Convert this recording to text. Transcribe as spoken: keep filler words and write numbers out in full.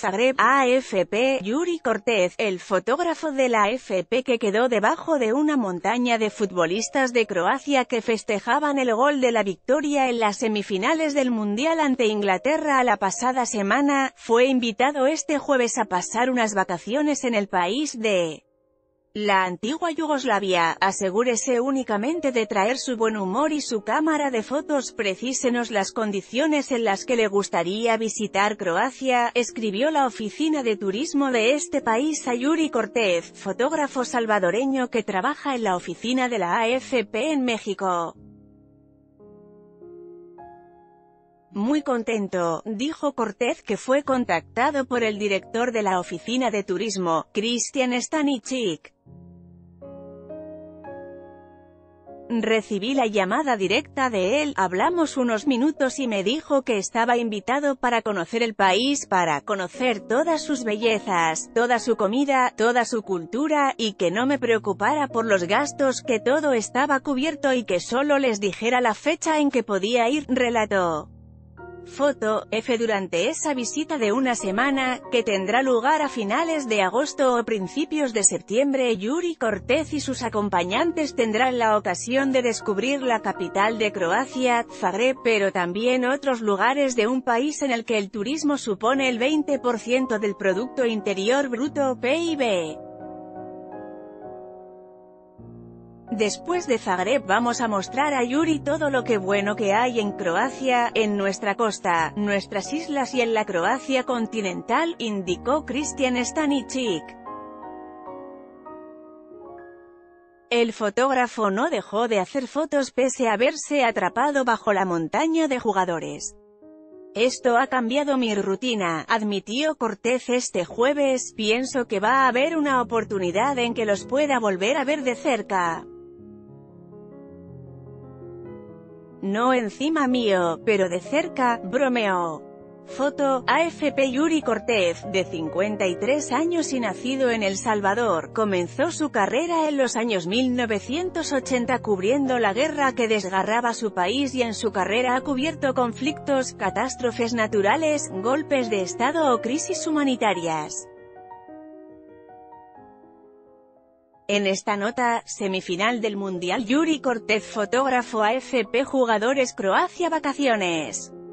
Zagreb, A F P, Yuri Cortez, el fotógrafo de la A F P que quedó debajo de una montaña de futbolistas de Croacia que festejaban el gol de la victoria en las semifinales del Mundial ante Inglaterra la pasada semana, fue invitado este jueves a pasar unas vacaciones en el país de la antigua Yugoslavia. Asegúrese únicamente de traer su buen humor y su cámara de fotos. Precísenos las condiciones en las que le gustaría visitar Croacia, escribió la oficina de turismo de este país a Yuri Cortez, fotógrafo salvadoreño que trabaja en la oficina de la A F P en México. Muy contento, dijo Cortez, que fue contactado por el director de la oficina de turismo, Christian Stanisic. Recibí la llamada directa de él, hablamos unos minutos y me dijo que estaba invitado para conocer el país, para conocer todas sus bellezas, toda su comida, toda su cultura, y que no me preocupara por los gastos, que todo estaba cubierto y que solo les dijera la fecha en que podía ir, relató. Foto, F. Durante esa visita de una semana, que tendrá lugar a finales de agosto o principios de septiembre, Yuri Cortez y sus acompañantes tendrán la ocasión de descubrir la capital de Croacia, Zagreb, pero también otros lugares de un país en el que el turismo supone el veinte por ciento del Producto Interior Bruto, P I B. Después de Zagreb vamos a mostrar a Yuri todo lo que bueno que hay en Croacia, en nuestra costa, nuestras islas y en la Croacia continental, indicó Christian Stanisic. El fotógrafo no dejó de hacer fotos pese a verse atrapado bajo la montaña de jugadores. Esto ha cambiado mi rutina, admitió Cortez este jueves. Pienso que va a haber una oportunidad en que los pueda volver a ver de cerca. No encima mío, pero de cerca, bromeó. Foto, A F P. Yuri Cortez, de cincuenta y tres años y nacido en El Salvador, comenzó su carrera en los años mil novecientos ochenta cubriendo la guerra que desgarraba su país y en su carrera ha cubierto conflictos, catástrofes naturales, golpes de estado o crisis humanitarias. En esta nota, semifinal del Mundial, Yuri Cortez, fotógrafo A F P, jugadores Croacia vacaciones.